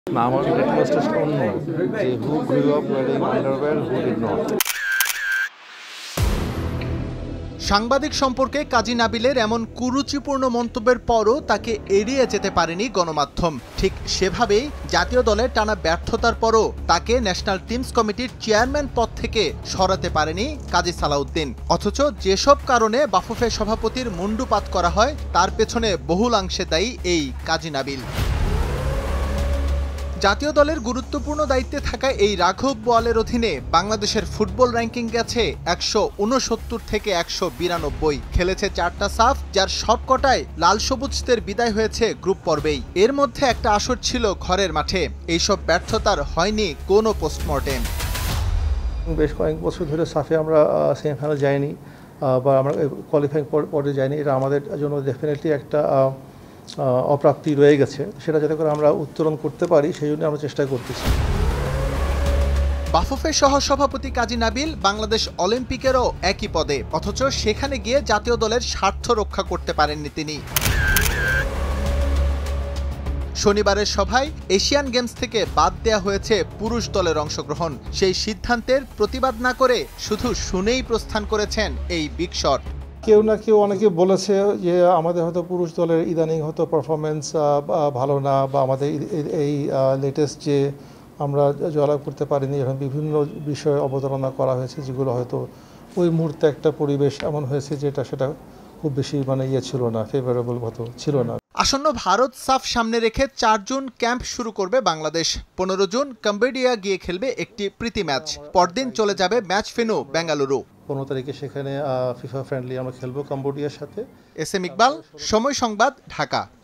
না, আমার লিটমাস অন্য যে who grew up wearing underwear, who did not. সাংবাদিক সম্পর্কে কাজী নাবিলের এমন কুরুচিপূর্ণ মন্তব্যের পরও তাকে এড়িয়ে যেতে পারেনি গণমাধ্যম। ঠিক সেভাবেই জাতীয় দলের টানা ব্যর্থতার পরও তাকে ন্যাশনাল টিমস কমিটির চেয়ারম্যান পদ থেকে সরাতে পারেনি কাজী সালাউদ্দিন। অথচ যেসব কারণে বাফুফে সভাপতির মুন্ডুপাত করা হয় তার পেছনে বহুলাংশে দায়ী এই কাজী নাবিল। জাতীয় দলের গুরুত্বপূর্ণ দায়িত্বে থাকা এই রাঘব বোয়ালের অধীনে বাংলাদেশের ফুটবল র্যাঙ্কিং গেছে ১৬৯ থেকে ১৯২। খেলেছে ৪টা সাফ, যার সবকটায় লাল সবুজদের বিদায় হয়েছে গ্রুপ পর্বেই। এর মধ্যে একটা আসর ছিল ঘরের মাঠে। এইসব ব্যর্থতার হয়নি কোনো পোস্টমর্টেম। বেশ কয়েক বছর ধরে সাফে আমরা সেমিফাইনাল যাইনি বা আমরা কোয়ালিফাইং পর্যায়ে যাইনি। এটা আমাদের জন্য ডেফিনেটলি একটা অপ্রাপ্তি রয়ে গেছে। সেটা যাতে করে আমরা উত্তরণ করতে পারি সেই জন্য আমরা চেষ্টা করতেছি। বাফুফে সহসভাপতি কাজী নাবিল বাংলাদেশ অলিম্পিকেরও একই পদে, অথচ সেখানে গিয়ে জাতীয় দলের স্বার্থ রক্ষা করতে পারেননি তিনি। শনিবারের সভায় এশিয়ান গেমস থেকে বাদ দেয়া হয়েছে পুরুষ দলের অংশগ্রহণ। সেই সিদ্ধান্তের প্রতিবাদ না করে শুধু শুনেই প্রস্থান করেছেন এই বিগ শট। কেউ না কেউ অনেকে বলেছে যে আমাদের হয়তো পুরুষ দলের ইদানিং হয়তো পারফরমেন্স ভালো না, বা আমাদের এই লেটেস্ট যে আমরা জয়লাভ করতে পারিনি, এখন বিভিন্ন বিষয়ে অবতারণা করা হয়েছে যেগুলো হয়তো ওই মুহূর্তে একটা পরিবেশ এমন হয়েছে যেটা সেটা খুব বেশি ছিল না, ফেভারেবল মতো ছিল না। আসন্ন ভারত সাফ সামনে রেখে ৪ জুন ক্যাম্প শুরু করবে বাংলাদেশ। ১৫ জুন কম্বোডিয়া গিয়ে খেলবে একটি প্রীতি ম্যাচ। পরদিন চলে যাবে ম্যাচ ভেন্যু বেঙ্গালুরু। ১৫ তারিখে সেখানে ফিফা ফ্রেন্ডলি আমরা খেলবো কম্বোডিয়ার সাথে। এস এম ইকবাল, সময় সংবাদ, ঢাকা।